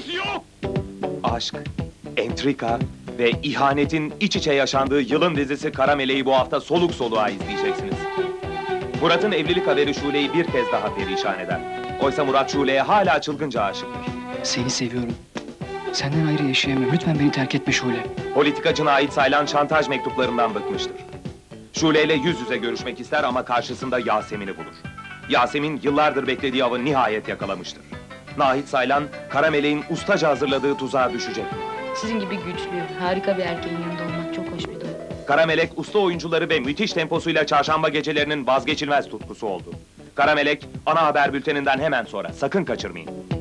Aşk, entrika ve ihanetin iç içe yaşandığı yılın dizisi Kara Meleği bu hafta soluk soluğa izleyeceksiniz. Murat'ın evlilik haberi Şule'yi bir kez daha perişan eder. Oysa Murat Şule'ye hala çılgınca aşıktır. Seni seviyorum. Senden ayrı yaşayamam. Lütfen beni terk etme Şule. Politikacına ait sayılan şantaj mektuplarından bıkmıştır. Şule ile yüz yüze görüşmek ister ama karşısında Yasemin'i bulur. Yasemin yıllardır beklediği avı nihayet yakalamıştır. Nahit Saylan, Kara Meleğin ustaca hazırladığı tuzağa düşecek. Sizin gibi güçlü, harika bir erkeğin yanında olmak çok hoş bir duygu. Kara Melek, usta oyuncuları ve müthiş temposuyla çarşamba gecelerinin vazgeçilmez tutkusu oldu. Kara Melek, ana haber bülteninden hemen sonra, sakın kaçırmayın.